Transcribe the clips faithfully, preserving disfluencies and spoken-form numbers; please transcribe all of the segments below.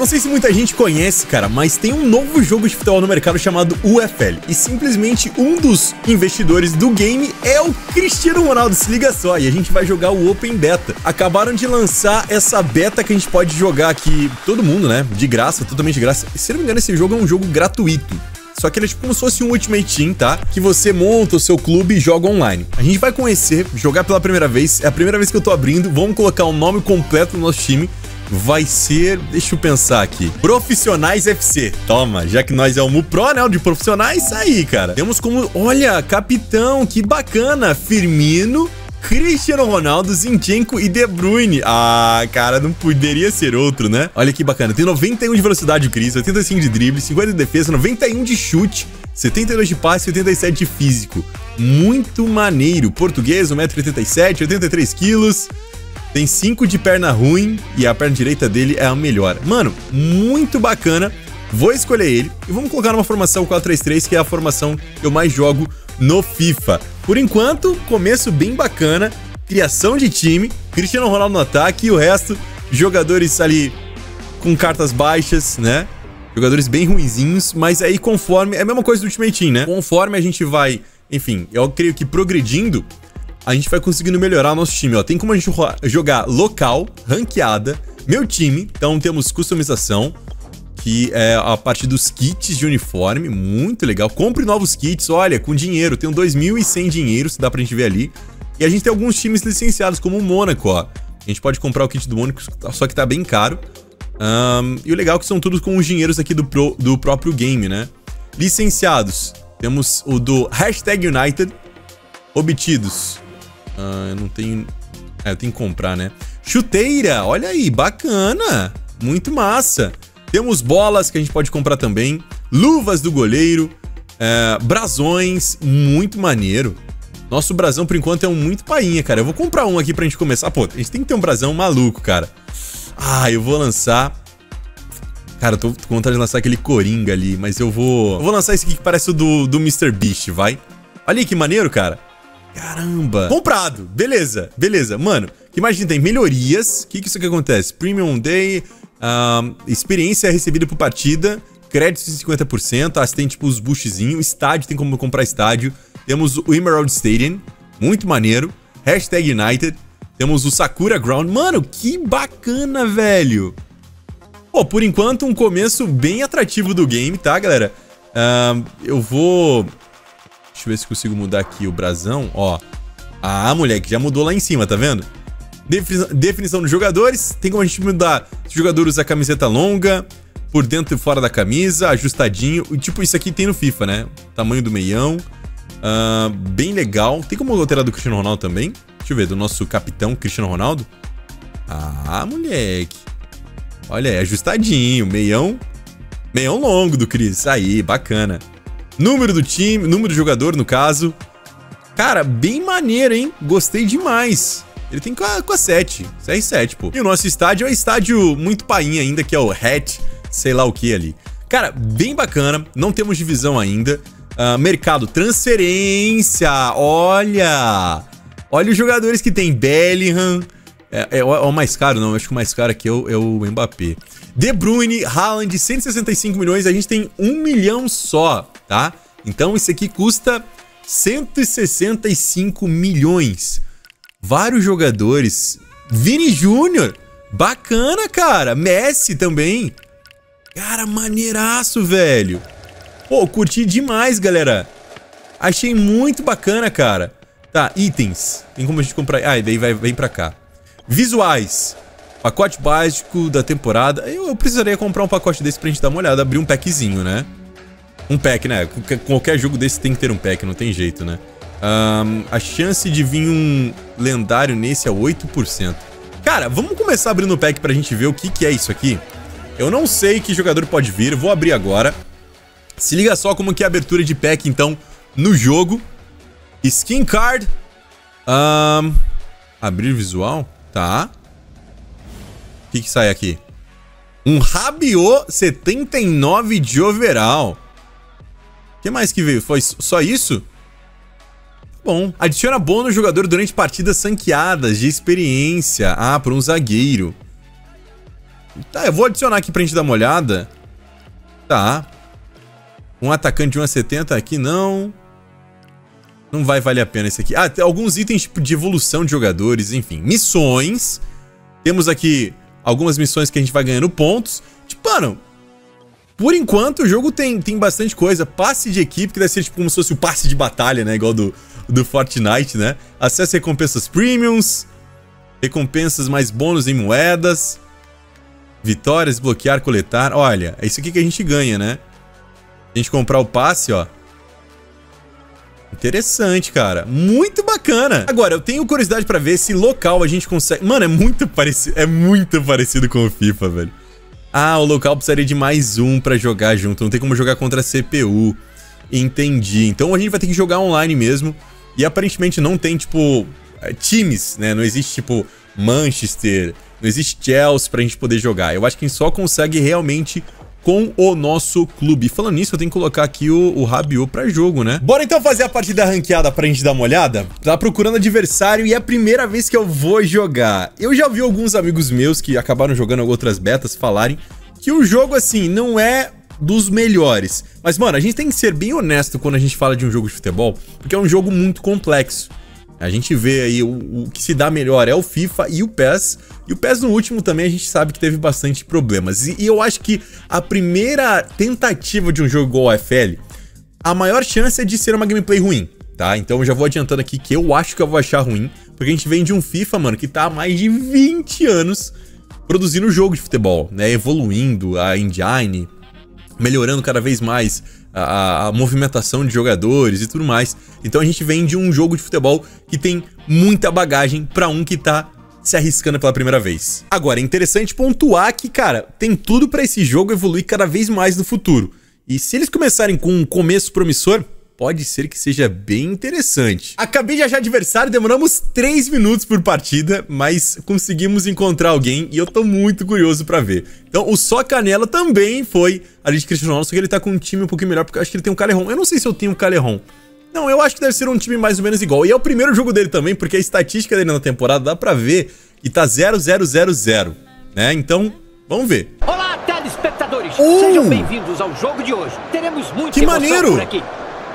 Não sei se muita gente conhece, cara, mas tem um novo jogo de futebol no mercado chamado U F L. E simplesmente um dos investidores do game é o Cristiano Ronaldo, se liga só. E a gente vai jogar o Open Beta. Acabaram de lançar essa beta que a gente pode jogar aqui, todo mundo, né? De graça, totalmente de graça. E, se não me engano, esse jogo é um jogo gratuito. Só que ele é tipo como se fosse um Ultimate Team, tá? Que você monta o seu clube e joga online. A gente vai conhecer, jogar pela primeira vez. É a primeira vez que eu tô abrindo. Vamos colocar o nome completo do nosso time. Vai ser, deixa eu pensar aqui, Profissionais F C. Toma, já que nós é o MuPro, né, o de profissionais, aí, cara. Temos como, olha, capitão, que bacana, Firmino, Cristiano Ronaldo, Zinchenko e De Bruyne. Ah, cara, não poderia ser outro, né? Olha que bacana, tem noventa e um de velocidade o Cris, oitenta e cinco de drible, cinquenta de defesa, noventa e um de chute, setenta e dois de passe e oitenta e sete de físico. Muito maneiro. Português, um metro e oitenta e sete, oitenta e três quilos. Tem cinco de perna ruim e a perna direita dele é a melhor. Mano, muito bacana. Vou escolher ele e vamos colocar numa formação quatro três três, que é a formação que eu mais jogo no FIFA. Por enquanto, começo bem bacana. Criação de time, Cristiano Ronaldo no ataque e o resto, jogadores ali com cartas baixas, né? Jogadores bem ruinzinhos, mas aí conforme... É a mesma coisa do Ultimate Team, né? Conforme a gente vai, enfim, eu creio que progredindo, a gente vai conseguindo melhorar o nosso time, ó. Tem como a gente jogar local, ranqueada, meu time. Então temos customização, que é a parte dos kits de uniforme, muito legal. Compre novos kits, olha, com dinheiro. Tem um dois mil e cem dinheiro, se dá pra gente ver ali. E a gente tem alguns times licenciados, como o Mônaco, ó. A gente pode comprar o kit do Mônaco, só que tá bem caro. Um, e o legal é que são todos com os dinheiros aqui do, pro, do próprio game, né? Licenciados, temos o do Hashtag United. Obtidos, Uh, eu não tenho... É, eu tenho que comprar, né? Chuteira, olha aí, bacana. Muito massa. Temos bolas que a gente pode comprar também. Luvas do goleiro. É, brasões, muito maneiro. Nosso brasão, por enquanto, é um muito painha, cara. Eu vou comprar um aqui pra gente começar. Pô, a gente tem que ter um brasão maluco, cara. Ah, eu vou lançar... Cara, eu tô com vontade de lançar aquele Coringa ali, mas eu vou... Eu vou lançar esse aqui que parece o do, do mister Beast, vai. Olha aí que maneiro, cara. Caramba. Comprado. Beleza, beleza. Mano, que mais a gente tem? Melhorias. O que que isso aqui acontece? Premium Day, um, experiência recebida por partida, créditos de cinquenta por cento, ah, tem tipo os boostzinhos, estádio, tem como comprar estádio. Temos o Emerald Stadium, muito maneiro. Hashtag United. Temos o Sakura Ground. Mano, que bacana, velho. Pô, por enquanto, um começo bem atrativo do game, tá, galera? Um, eu vou... Deixa eu ver se consigo mudar aqui o brasão, ó. Ah, moleque, já mudou lá em cima, tá vendo? Defini- definição dos jogadores. Tem como a gente mudar se o jogador usa camiseta longa, por dentro e fora da camisa, ajustadinho. Tipo, isso aqui tem no FIFA, né? Tamanho do meião. Uh, bem legal. Tem como alterar do Cristiano Ronaldo também? Deixa eu ver, do nosso capitão Cristiano Ronaldo. Ah, moleque. Olha, é ajustadinho. Meião. Meião longo do Cris. Aí, bacana. Número do time, número do jogador, no caso. Cara, bem maneiro, hein? Gostei demais. Ele tem com a, com a sete, C R sete, pô. E o nosso estádio é um estádio muito painha ainda, que é o Hat, sei lá o que ali. Cara, bem bacana. Não temos divisão ainda. Uh, mercado, transferência. Olha! Olha os jogadores que tem. Bellingham. É, é, é o mais caro, não. Acho que o mais caro aqui é o, é o Mbappé. De Bruyne, Haaland, cento e sessenta e cinco milhões. A gente tem um milhão só, tá? Então isso aqui custa cento e sessenta e cinco milhões. Vários jogadores. Vini Júnior. Bacana, cara. Messi também. Cara, maneiraço, velho. Pô, curti demais, galera. Achei muito bacana, cara. Tá, itens. Tem como a gente comprar... Ah, e daí vai, vem pra cá. Visuais. Pacote básico da temporada. Eu, eu precisaria comprar um pacote desse pra gente dar uma olhada. Abrir um packzinho, né? Um pack, né? Qualquer jogo desse tem que ter um pack, não tem jeito, né? Um, a chance de vir um lendário nesse é oito por cento. Cara, vamos começar abrindo o pack pra gente ver o que, que é isso aqui. Eu não sei que jogador pode vir. Vou abrir agora. Se liga só como que é a abertura de pack, então, no jogo. Skin card. Um, abrir visual. Tá. O que que sai aqui? Um Rabiot setenta e nove de overall. O que mais que veio? Foi só isso? Bom. Adiciona bônus jogador durante partidas ranqueadas de experiência. Ah, para um zagueiro. Tá, eu vou adicionar aqui pra gente dar uma olhada. Tá. Um atacante de um a setenta aqui, não. Não vai valer a pena esse aqui. Ah, tem alguns itens tipo de evolução de jogadores, enfim. Missões. Temos aqui algumas missões que a gente vai ganhando pontos. Tipo, mano, por enquanto o jogo tem, tem bastante coisa. Passe de equipe, que deve ser tipo como se fosse o passe de batalha, né? Igual do, do Fortnite, né? Acesso a recompensas premiums. Recompensas mais bônus em moedas. Vitórias, bloquear, coletar. Olha, é isso aqui que a gente ganha, né? A gente comprar o passe, ó. Interessante, cara. Muito bacana. Agora, eu tenho curiosidade pra ver se local a gente consegue... Mano, é muito parecido, é muito parecido com o FIFA, velho. Ah, o local precisaria de mais um pra jogar junto. Não tem como jogar contra a C P U. Entendi. Então a gente vai ter que jogar online mesmo. E aparentemente não tem, tipo, times, né? Não existe, tipo, Manchester, não existe Chelsea pra gente poder jogar. Eu acho que a gente só consegue realmente com o nosso clube. Falando nisso, eu tenho que colocar aqui o, o Rabiot pra jogo, né? Bora então fazer a partida ranqueada pra gente dar uma olhada? Tá procurando adversário e é a primeira vez que eu vou jogar. Eu já vi alguns amigos meus que acabaram jogando outras betas falarem que o jogo, assim, não é dos melhores. Mas, mano, a gente tem que ser bem honesto quando a gente fala de um jogo de futebol, porque é um jogo muito complexo. A gente vê aí o, o que se dá melhor é o FIFA e o P E S. E o P E S no último também a gente sabe que teve bastante problemas. E, e eu acho que a primeira tentativa de um jogo igual ao F L, a maior chance é de ser uma gameplay ruim, tá? Então eu já vou adiantando aqui que eu acho que eu vou achar ruim, porque a gente vem de um FIFA, mano, que tá há mais de vinte anos produzindo jogo de futebol, né? Evoluindo a engine, melhorando cada vez mais a, a movimentação de jogadores e tudo mais. Então a gente vem de um jogo de futebol que tem muita bagagem pra um que tá se arriscando pela primeira vez. Agora, é interessante pontuar que, cara, tem tudo pra esse jogo evoluir cada vez mais no futuro. E se eles começarem com um começo promissor, pode ser que seja bem interessante. Acabei de achar adversário, demoramos três minutos por partida, mas conseguimos encontrar alguém e eu tô muito curioso pra ver. Então, o Só Canela também foi ali de Cristiano Ronaldo, só que ele tá com um time um pouquinho melhor, porque eu acho que ele tem um Calerron. Eu não sei se eu tenho um Calerron. Não, eu acho que deve ser um time mais ou menos igual. E é o primeiro jogo dele também, porque a estatística dele na temporada dá pra ver que tá zero zero zero zero, né? Então, vamos ver. Olá, telespectadores! Uh! Sejam bem-vindos ao jogo de hoje. Teremos muito Que maneiro! Por aqui.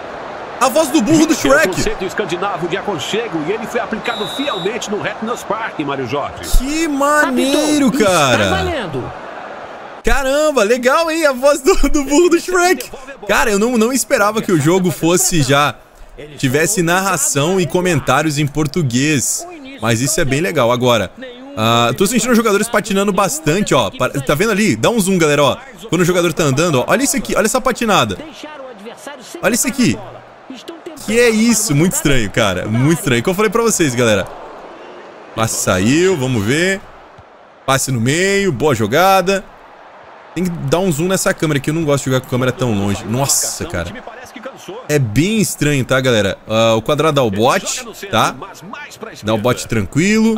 A voz do burro do Shrek. É um conceito escandinavo de aconchego e ele foi aplicado fielmente no Ratnus Park, Mário Jorge. Que maneiro, cara! Está valendo. Caramba, legal, hein? A voz do, do burro do Shrek. Cara, eu não, não esperava que o jogo fosse já... tivesse narração e comentários em português. Mas isso é bem legal. Agora, uh, tô sentindo os jogadores patinando bastante, ó. Tá vendo ali? Dá um zoom, galera, ó. Quando o jogador tá andando, ó. Olha isso aqui, olha essa patinada. Olha isso aqui. Que é isso? Muito estranho, cara. Muito estranho. Como eu falei pra vocês, galera. Passe saiu, vamos ver. Passe no meio, boa jogada. Tem que dar um zoom nessa câmera aqui. Eu não gosto de jogar com câmera tão longe. Nossa, cara. É bem estranho, tá, galera? Uh, o quadrado dá o bote, tá? Dá o bote tranquilo.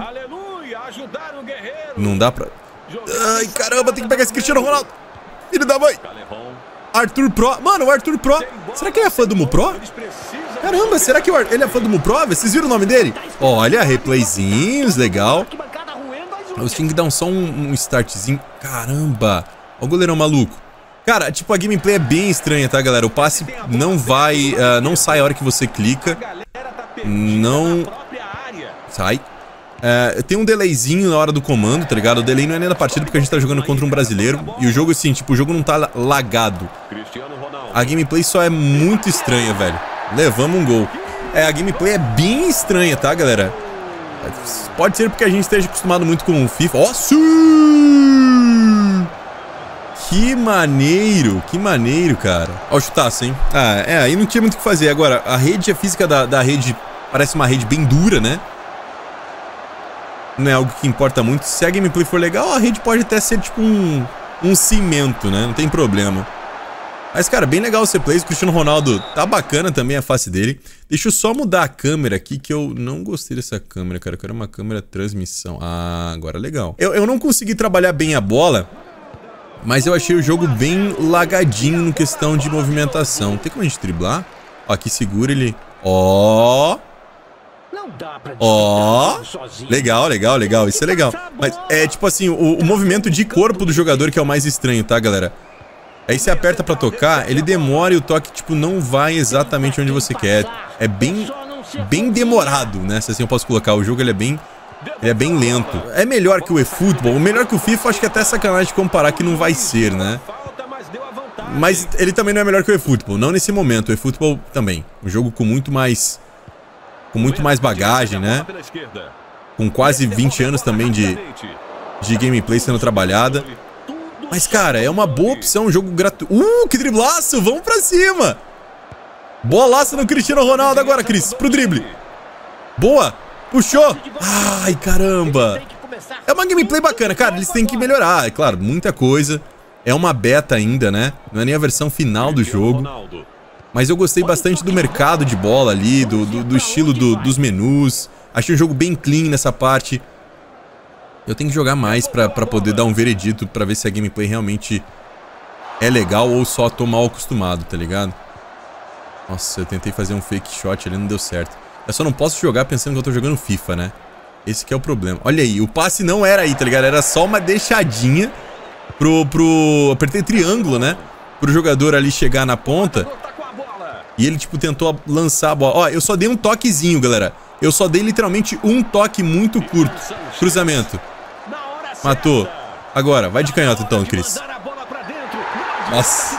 Não dá pra... Ai, caramba, tem que pegar esse Cristiano Ronaldo. Filho da mãe. Arthur Pro. Mano, o Arthur Pro. Será que ele é fã do Mupro? Caramba, será que ele é fã do Mupro? Vocês viram o nome dele? Olha, replayzinhos, legal. Eu tinha que dar um, só um, um startzinho. Caramba. Olha o goleirão maluco. Cara, tipo, a gameplay é bem estranha, tá, galera? O passe não vai... Uh, não sai a hora que você clica. Não... Sai. Uh, tem um delayzinho na hora do comando, tá ligado? O delay não é nem da partida porque a gente tá jogando contra um brasileiro. E o jogo, assim, tipo, o jogo não tá lagado. A gameplay só é muito estranha, velho. Levamos um gol. É, a gameplay é bem estranha, tá, galera? Pode ser porque a gente esteja acostumado muito com o FIFA. Ó, sim! Que maneiro, que maneiro, cara. Ó o chutaço, hein? Ah, é, aí não tinha muito o que fazer. Agora, a rede, a física da, da rede parece uma rede bem dura, né? Não é algo que importa muito. Se a gameplay for legal, a rede pode até ser tipo um, um cimento, né? Não tem problema. Mas, cara, bem legal os replays. O Cristiano Ronaldo tá bacana também a face dele. Deixa eu só mudar a câmera aqui, que eu não gostei dessa câmera, cara. Eu quero uma câmera transmissão. Ah, agora legal. Eu, eu não consegui trabalhar bem a bola, mas eu achei o jogo bem lagadinho no questão de movimentação. Tem como a gente driblar? Ó, aqui segura ele. Ó. Ó, legal, legal, legal. Isso é legal. Mas é tipo assim, o, o movimento de corpo do jogador que é o mais estranho, tá, galera? Aí você aperta pra tocar, ele demora e o toque, tipo, não vai exatamente onde você quer. É bem, bem demorado, né? Se assim eu posso colocar. O jogo, ele é bem... Ele é bem lento. É melhor que o eFootball. O melhor que o FIFA, acho que é até sacanagem de comparar que não vai ser, né? Mas ele também não é melhor que o eFootball. Não nesse momento. O eFootball também. Um jogo com muito mais... Com muito mais bagagem, né? Com quase vinte anos também de, de gameplay sendo trabalhada. Mas, cara, é uma boa opção. Um jogo gratuito. Uh, que driblaço! Vamos pra cima! Bolaço no Cristiano Ronaldo agora, Cris. Pro drible. Boa! Puxou! Ai, caramba! É uma gameplay bacana, cara, eles têm que melhorar, é claro, muita coisa. É uma beta ainda, né? Não é nem a versão final do jogo. Mas eu gostei bastante do mercado de bola ali, do, do, do estilo do, dos menus. Achei um jogo bem clean nessa parte. Eu tenho que jogar mais pra, pra poder dar um veredito, pra ver se a gameplay realmente é legal ou só tô mal acostumado, tá ligado? Nossa, eu tentei fazer um fake shot ali, não deu certo. Eu só não posso jogar pensando que eu tô jogando FIFA, né? Esse que é o problema. Olha aí, o passe não era aí, tá ligado? Era só uma deixadinha pro... pro... Apertei triângulo, né? Pro jogador ali chegar na ponta. E ele, tipo, tentou lançar a bola. Ó, eu só dei um toquezinho, galera. Eu só dei literalmente um toque muito curto. Cruzamento. Matou. Agora, vai de canhota então, Cris. Nossa.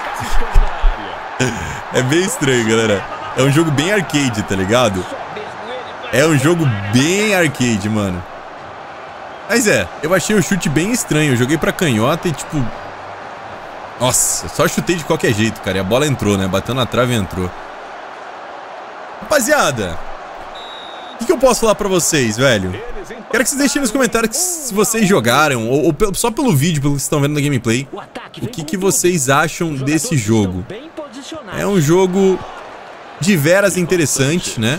É bem estranho, galera. É um jogo bem arcade, tá ligado? É um jogo bem arcade, mano. Mas é, eu achei o chute bem estranho. Eu joguei pra canhota e tipo... Nossa, só chutei de qualquer jeito, cara. E a bola entrou, né? Bateu na trave e entrou. Rapaziada, o que, que eu posso falar pra vocês, velho? Quero que vocês deixem nos comentários se vocês jogaram, ou, ou só pelo vídeo, pelo que vocês estão vendo na gameplay, o que, que vocês acham desse jogo. É um jogo... de veras interessante, né?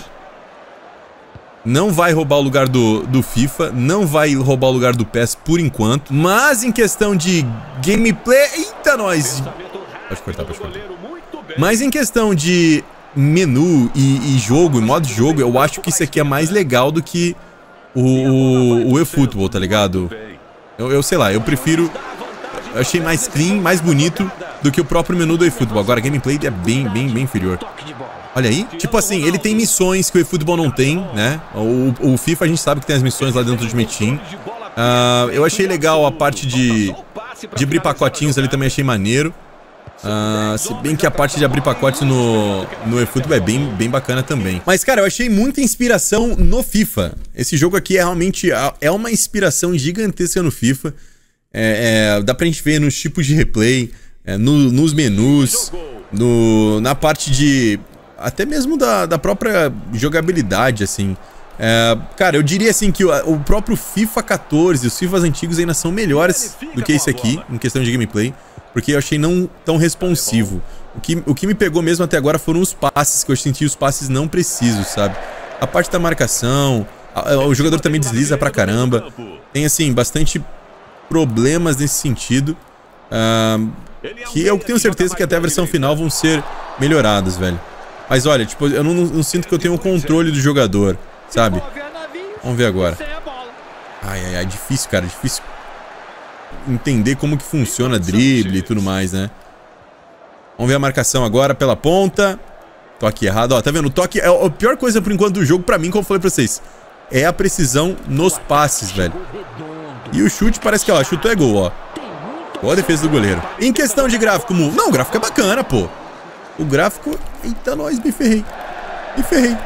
Não vai roubar o lugar do, do FIFA, não vai roubar o lugar do P E S por enquanto, mas em questão de gameplay... Eita, nós! Pode cortar, pode cortar. Mas em questão de menu e, e jogo, e modo de jogo, eu acho que isso aqui é mais legal do que o, o, o eFootball, tá ligado? Eu, eu sei lá, eu prefiro... Eu achei mais clean, mais bonito do que o próprio menu do eFootball. Agora, a gameplay é bem, bem, bem inferior. Olha aí. Tipo assim, ele tem missões que o eFootball não tem, né? O, o FIFA a gente sabe que tem as missões lá dentro do Ultimate Team. Uh, eu achei legal a parte de, de abrir pacotinhos ali, também achei maneiro. Uh, se bem que a parte de abrir pacotes no, no eFootball é bem, bem bacana também. Mas, cara, eu achei muita inspiração no FIFA. Esse jogo aqui é realmente é uma inspiração gigantesca no FIFA. É, é, dá pra gente ver nos tipos de replay, é, no, nos menus, no, na parte de... Até mesmo da, da própria jogabilidade, assim. É, cara, eu diria assim que o, o próprio FIFA quatorze, os FIFAs antigos ainda são melhores do que esse aqui, em questão de gameplay. Porque eu achei não tão responsivo. O que, o que me pegou mesmo até agora foram os passes, que eu senti os passes não precisos, sabe? A parte da marcação, a, o jogador também desliza pra caramba. Tem, assim, bastante problemas nesse sentido. Uh, que eu tenho certeza que até a versão final vão ser melhoradas, velho. Mas olha, tipo, eu não, não sinto que eu tenho o controle do jogador, sabe? Vamos ver agora. Ai, ai, ai, difícil, cara, difícil entender como que funciona drible e tudo mais, né? Vamos ver a marcação agora pela ponta. Toque errado, ó, tá vendo? O toque é a pior coisa por enquanto do jogo pra mim, como eu falei pra vocês. É a precisão nos passes, velho. E o chute parece que, ó, chutou é gol, ó. Boa defesa do goleiro. Em questão de gráfico, Mu... Não, o gráfico é bacana, pô. O gráfico... Eita, nós, me ferrei. Me ferrei.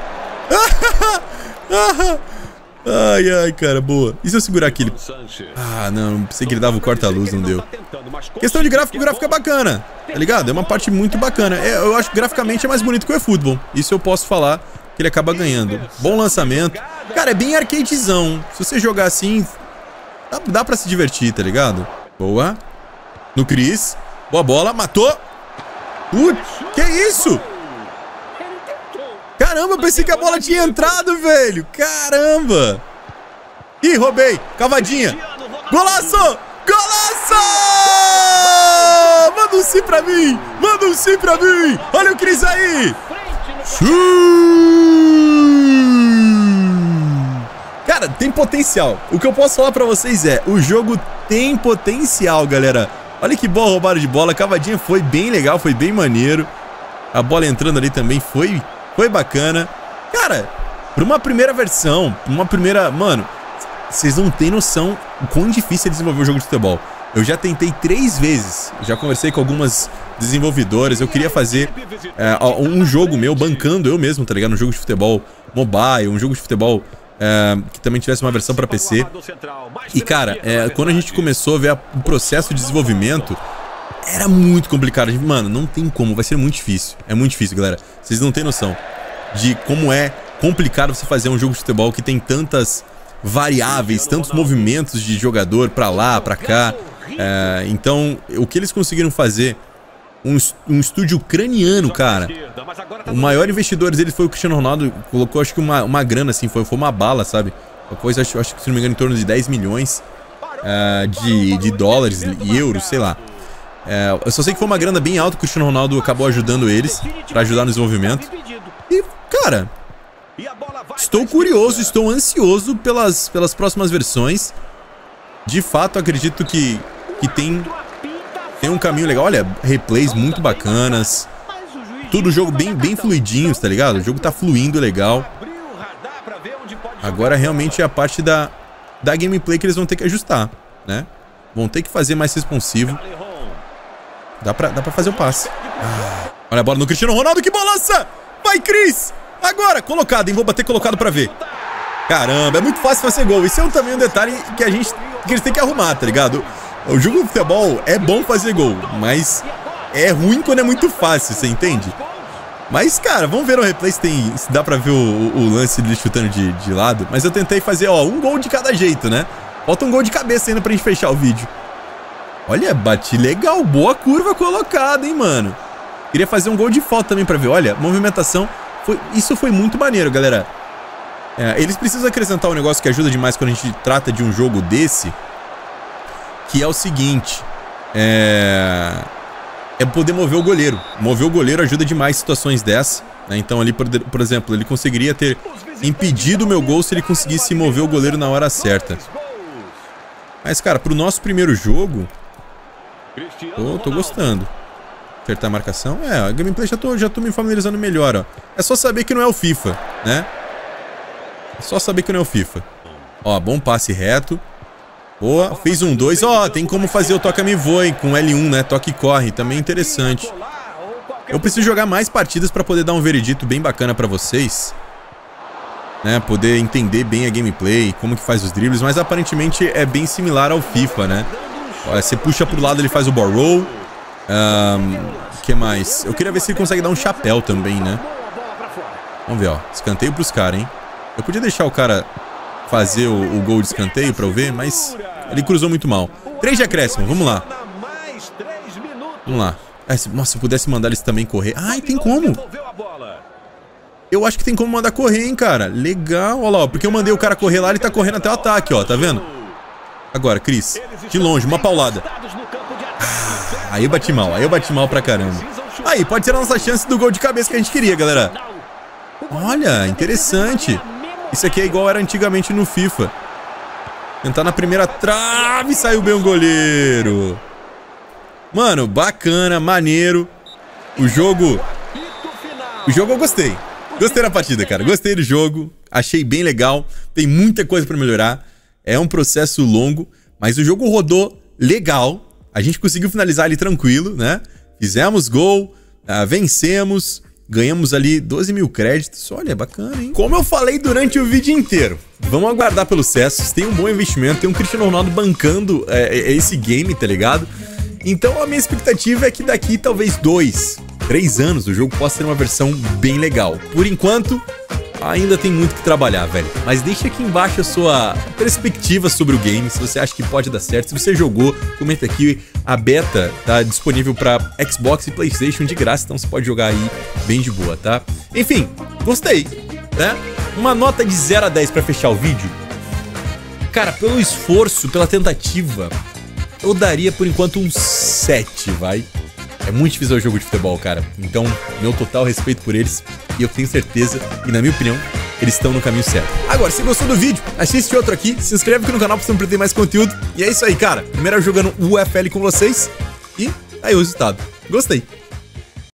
Ai, ai, cara, boa. E se eu segurar aqui? Ah, não, pensei que ele dava o corta-luz, não deu. Questão de gráfico, o gráfico é bacana, tá ligado? É uma parte muito bacana. É, eu acho que graficamente é mais bonito que o eFootball. Isso eu posso falar que ele acaba ganhando. Bom lançamento. Cara, é bem arcadezão. Se você jogar assim, dá, dá pra se divertir, tá ligado? Boa. No Cris. Boa bola, matou. Putz, que isso? Caramba, eu pensei que a bola tinha entrado, velho. Caramba. Ih, roubei. Cavadinha. Golaço! Golaço! Manda um sim pra mim. Manda um sim pra mim. Olha o Cris aí. Sim! Cara, tem potencial. O que eu posso falar pra vocês é, o jogo tem potencial, galera. Olha que boa roubada de bola. A cavadinha foi bem legal, foi bem maneiro. A bola entrando ali também foi, foi bacana. Cara, pra uma primeira versão, uma primeira... Mano, vocês não têm noção o quão difícil é desenvolver um jogo de futebol. Eu já tentei três vezes, já conversei com algumas desenvolvedoras. Eu queria fazer é, um jogo meu, bancando eu mesmo, tá ligado? Um jogo de futebol mobile, um jogo de futebol é, que também tivesse uma versão pra P C. E cara, é, quando a gente começou a ver a, o processo de desenvolvimento, era muito complicado. Mano, não tem como, vai ser muito difícil. É muito difícil, galera. Vocês não têm noção de como é complicado você fazer um jogo de futebol que tem tantas variáveis, tantos movimentos de jogador pra lá, pra cá. É, então, o que eles conseguiram fazer, um, um estúdio ucraniano, cara. O maior investidor deles foi o Cristiano Ronaldo. Colocou, acho que uma, uma grana, assim, foi, foi uma bala, sabe? Depois, acho, acho que, se não me engano, em torno de dez milhões é, de, de dólares e euros, sei lá. É, eu só sei que foi uma grana bem alta. O Cristiano Ronaldo acabou ajudando eles pra ajudar no desenvolvimento. E, cara, estou curioso, estou ansioso pelas, pelas próximas versões. De fato, acredito que, que tem, tem um caminho legal. Olha, replays muito bacanas. Tudo jogo bem, bem fluidinhos, tá ligado? O jogo tá fluindo legal. Agora realmente é a parte da, da gameplay que eles vão ter que ajustar, né? Vão ter que fazer mais responsivo. Dá pra, dá pra fazer o passe. Ah, olha a bola no Cristiano Ronaldo, que balança! Vai, Cris! Agora, colocado, hein? Vou bater colocado pra ver. Caramba, é muito fácil fazer gol. Isso é um, também um detalhe que a gente que eles têm que arrumar, tá ligado? O jogo de futebol é bom fazer gol, mas é ruim quando é muito fácil, você entende? Mas, cara, vamos ver no replay se, tem, se dá pra ver o, o lance dele chutando de, de lado. Mas eu tentei fazer, ó, um gol de cada jeito, né? Falta um gol de cabeça ainda pra gente fechar o vídeo. Olha, bati legal, boa curva colocada, hein, mano? Queria fazer um gol de falta também pra ver. Olha, movimentação, foi, isso foi muito maneiro, galera. É, eles precisam acrescentar um negócio que ajuda demais quando a gente trata de um jogo desse, que é o seguinte, é, é poder mover o goleiro. Mover o goleiro ajuda demais em situações dessa, né? Então ali, por, por exemplo, ele conseguiria ter impedido o meu gol se ele conseguisse mover o goleiro na hora certa. Mas, cara, pro nosso primeiro jogo, tô, tô gostando. Acertar a marcação, é, a gameplay já tô, já tô me familiarizando melhor, ó. É só saber que não é o FIFA, né? É só saber que não é o FIFA. Ó, bom passe reto. Boa, fez um dois. Ó, tem como fazer o toca me voe com L um, né? Toque e corre, também interessante. Eu preciso jogar mais partidas pra poder dar um veredito bem bacana pra vocês, né? Poder entender bem a gameplay, como que faz os dribles. Mas aparentemente é bem similar ao FIFA, né? Olha, você puxa pro lado, ele faz o ball roll. Um, que mais? Eu queria ver se ele consegue dar um chapéu também, né? Vamos ver, ó. Escanteio pros caras, hein? Eu podia deixar o cara fazer o, o gol de escanteio pra eu ver, mas ele cruzou muito mal. três de acréscimo, vamos lá. Vamos lá. Ah, se, nossa, se eu pudesse mandar eles também correr. Ai, tem como. Eu acho que tem como mandar correr, hein, cara. Legal, olha lá, ó. Porque eu mandei o cara correr lá, ele tá correndo até o ataque, ó. Tá vendo? Agora, Cris. De longe, uma paulada. Ah, aí eu bati mal, aí eu bati mal pra caramba. Aí, pode ser a nossa chance do gol de cabeça que a gente queria, galera. Olha, interessante. Isso aqui é igual era antigamente no FIFA. Tentar na primeira trave, saiu bem o goleiro. Mano, bacana, maneiro. O jogo... O jogo eu gostei. Gostei da partida, cara. Gostei do jogo. Achei bem legal. Tem muita coisa pra melhorar. É um processo longo, mas o jogo rodou legal. A gente conseguiu finalizar ali tranquilo, né? Fizemos gol, uh, vencemos... Ganhamos ali doze mil créditos. Olha, bacana, hein? Como eu falei durante o vídeo inteiro, vamos aguardar pelos cestos. Tem um bom investimento, tem um Cristiano Ronaldo bancando é, esse game, tá ligado? Então a minha expectativa é que daqui talvez dois, três anos o jogo possa ter uma versão bem legal. Por enquanto, ainda tem muito que trabalhar, velho. Mas deixa aqui embaixo a sua perspectiva sobre o game, se você acha que pode dar certo. Se você jogou, comenta aqui. A beta tá disponível para Xbox e PlayStation de graça, então você pode jogar aí bem de boa, tá? Enfim, gostei, né? Uma nota de zero a dez para fechar o vídeo. Cara, pelo esforço, pela tentativa, eu daria por enquanto um sete, vai? É muito difícil o jogo de futebol, cara. Então, meu total respeito por eles. E eu tenho certeza, e na minha opinião, eles estão no caminho certo. Agora, se gostou do vídeo, assiste outro aqui, se inscreve aqui no canal pra você não perder mais conteúdo. E é isso aí, cara. Primeiro jogando o U F L com vocês. E aí o resultado. Gostei.